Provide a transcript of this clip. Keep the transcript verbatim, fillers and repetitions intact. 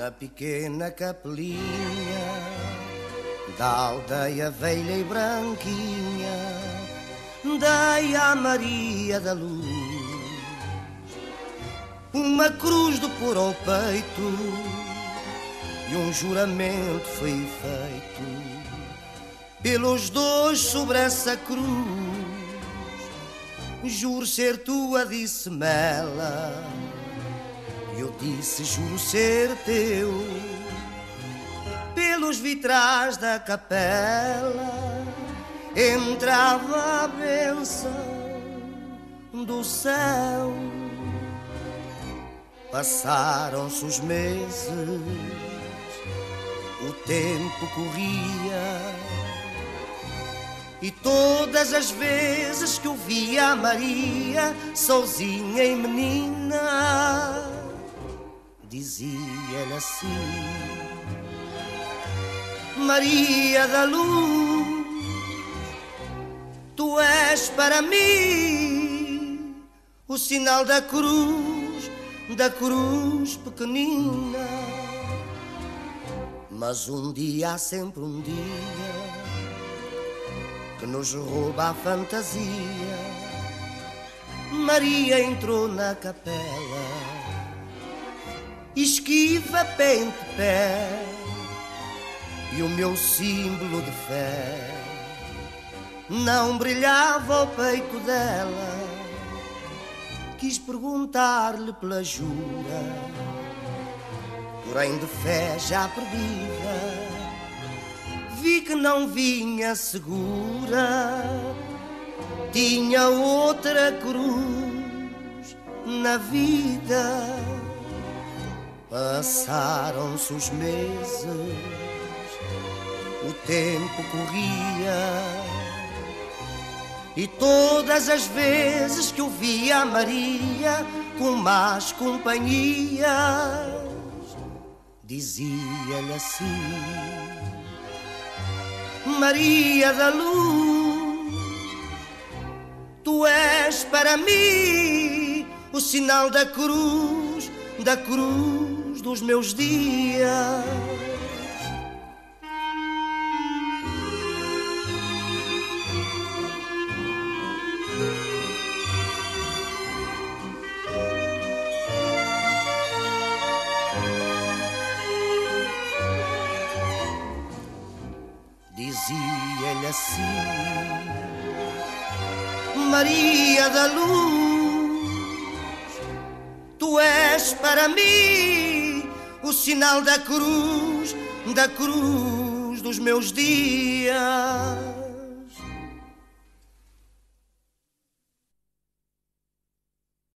Na pequena capelinha da aldeia velha e branquinha, dei à Maria da Luz uma cruz de pôr ao peito, e um juramento foi feito pelos dois sobre essa cruz. Juro ser tua, disse-me ela, e eu disse: juro ser teu. Pelos vitrais da capela entrava a bênção do céu. Passaram-se os meses, o tempo corria, e todas as vezes que eu via a Maria sozinha e menina, dizia-lhe assim: Maria da Luz, tu és para mim o sinal da cruz, da cruz pequenina. Mas um dia, há sempre um dia que nos rouba a fantasia. Maria entrou na capela, esquiva, pé em pé, e o meu símbolo de fé não brilhava ao peito dela. Quis perguntar-lhe pela jura, porém de fé já perdida, vi que não vinha segura, tinha outra cruz na vida. Passaram-se os meses, o tempo corria, e todas as vezes que eu via a Maria com más companhias, dizia-lhe assim: Maria da Luz, tu és para mim o sinal da cruz, da cruz dos meus dias. Dizia-lhe assim: Maria da Luz, tu és para mim o sinal da cruz, da cruz dos meus dias.